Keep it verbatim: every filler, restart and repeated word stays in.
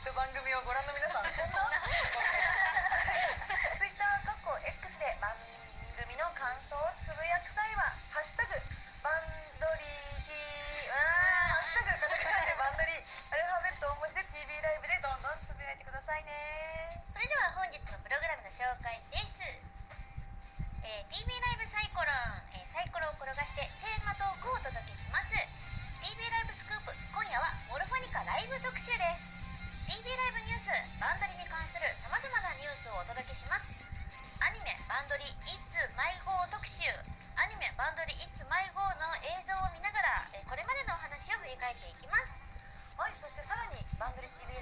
番組をご覧の皆さん、そんなツイッターかっこ X で番組の感想をつぶやく際は「ハッシュタグバンドリー」あーハッシュタグカタカナでバンドリーアルファベット大文字で ティービー ライブでどんどんつぶやいてくださいね。 それでは本日のプログラムの紹介です。えー、ティービー ライブサイコロン、えー、サイコロを転がしてテーマトークをお届けします。 ティービー ライブスクープ、今夜はモルフォニカライブ特集です。 ティービー ライブニュース、バンドリに関するさまざまなニュースをお届けします。アニメバンドリ It's My Go 特集、アニメバンドリ It's My Go の映像を見ながら、えー、これまでのお話を振り返っていきます。 はい、そしてさらにバンドリ ティービー